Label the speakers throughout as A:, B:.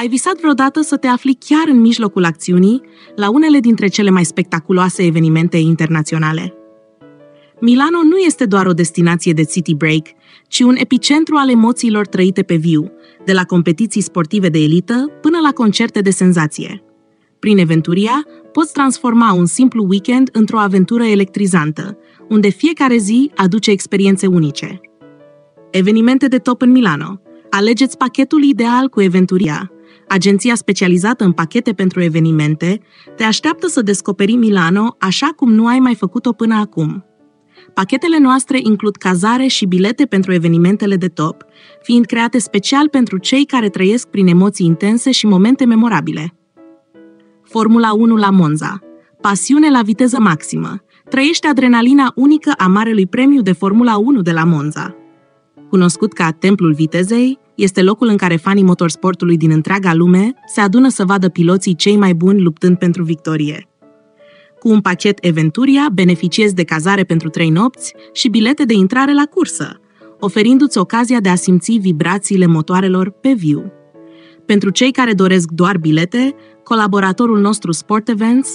A: Ai visat vreodată să te afli chiar în mijlocul acțiunii la unele dintre cele mai spectaculoase evenimente internaționale? Milano nu este doar o destinație de city break, ci un epicentru al emoțiilor trăite pe viu, de la competiții sportive de elită până la concerte de senzație. Prin Eventuria, poți transforma un simplu weekend într-o aventură electrizantă, unde fiecare zi aduce experiențe unice. Evenimente de top în Milano. Alegeți pachetul ideal cu Eventuria. Agenția specializată în pachete pentru evenimente te așteaptă să descoperi Milano așa cum nu ai mai făcut-o până acum. Pachetele noastre includ cazare și bilete pentru evenimentele de top, fiind create special pentru cei care trăiesc prin emoții intense și momente memorabile. Formula 1 la Monza. Pasiune la viteză maximă. Trăiește adrenalina unică a Marelui Premiu de Formula 1 de la Monza. Cunoscut ca Templul Vitezei, este locul în care fanii motorsportului din întreaga lume se adună să vadă piloții cei mai buni luptând pentru victorie. Cu un pachet Eventuria, beneficiezi de cazare pentru 3 nopți și bilete de intrare la cursă, oferindu-ți ocazia de a simți vibrațiile motoarelor pe viu. Pentru cei care doresc doar bilete, colaboratorul nostru Sport Events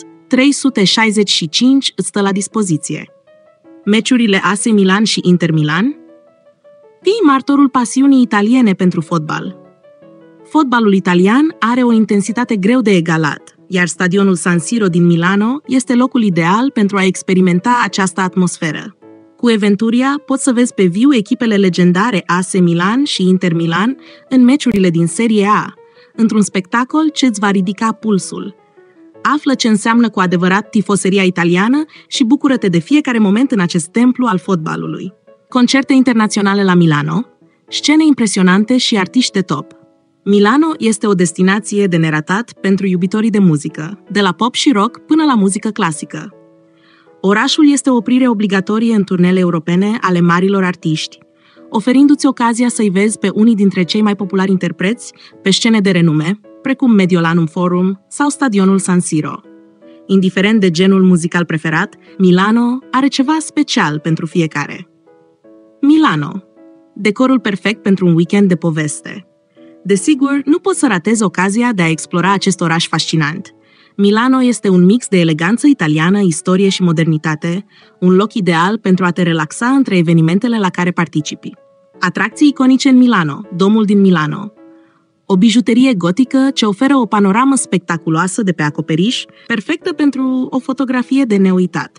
A: 365 îți stă la dispoziție. Meciurile AC Milan și Inter Milan? Fii martorul pasiunii italiene pentru fotbal. Fotbalul italian are o intensitate greu de egalat, iar stadionul San Siro din Milano este locul ideal pentru a experimenta această atmosferă. Cu Eventuria poți să vezi pe viu echipele legendare AC Milan și Inter Milan în meciurile din Serie A, într-un spectacol ce îți va ridica pulsul. Află ce înseamnă cu adevărat tifoseria italiană și bucură-te de fiecare moment în acest templu al fotbalului. Concerte internaționale la Milano, scene impresionante și artiști de top. Milano este o destinație de neratat pentru iubitorii de muzică, de la pop și rock până la muzică clasică. Orașul este o oprire obligatorie în turnele europene ale marilor artiști, oferindu-ți ocazia să-i vezi pe unii dintre cei mai populari interpreți pe scene de renume, precum Mediolanum Forum sau stadionul San Siro. Indiferent de genul muzical preferat, Milano are ceva special pentru fiecare. Milano. Decorul perfect pentru un weekend de poveste. Desigur, nu poți să ratezi ocazia de a explora acest oraș fascinant. Milano este un mix de eleganță italiană, istorie și modernitate, un loc ideal pentru a te relaxa între evenimentele la care participi. Atracții iconice în Milano, Domul din Milano. O bijuterie gotică ce oferă o panoramă spectaculoasă de pe acoperiș, perfectă pentru o fotografie de neuitat.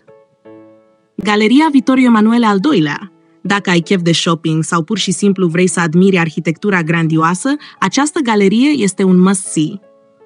A: Galeria Vittorio Emanuele al II-lea. Dacă ai chef de shopping sau pur și simplu vrei să admiri arhitectura grandioasă, această galerie este un must-see.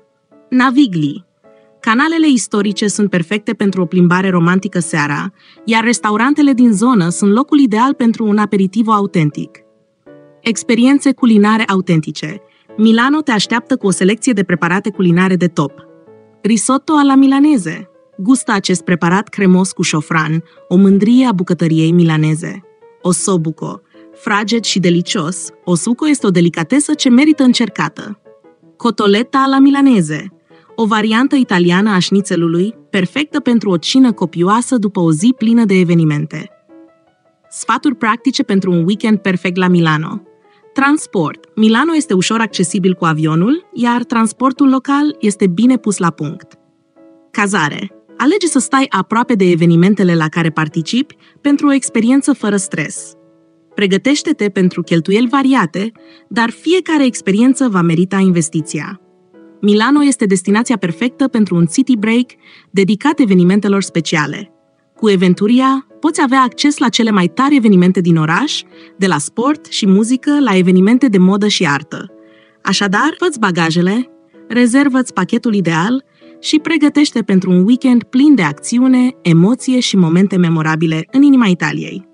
A: Navigli. Canalele istorice sunt perfecte pentru o plimbare romantică seara, iar restaurantele din zonă sunt locul ideal pentru un aperitivo autentic. Experiențe culinare autentice. Milano te așteaptă cu o selecție de preparate culinare de top. Risotto alla milanese. Gustă acest preparat cremos cu șofran, o mândrie a bucătăriei milaneze. Ossobuco. Fraged și delicios, ossobuco este o delicatesă ce merită încercată. Cotoletta alla milanese. O variantă italiană a șnițelului, perfectă pentru o cină copioasă după o zi plină de evenimente. Sfaturi practice pentru un weekend perfect la Milano. Transport. Milano este ușor accesibil cu avionul, iar transportul local este bine pus la punct. Cazare. Alege să stai aproape de evenimentele la care participi pentru o experiență fără stres. Pregătește-te pentru cheltuieli variate, dar fiecare experiență va merita investiția. Milano este destinația perfectă pentru un city break dedicat evenimentelor speciale. Cu Eventuria poți avea acces la cele mai tari evenimente din oraș, de la sport și muzică la evenimente de modă și artă. Așadar, fă-ți bagajele, rezervă-ți pachetul ideal și pregătește pentru un weekend plin de acțiune, emoție și momente memorabile în inima Italiei.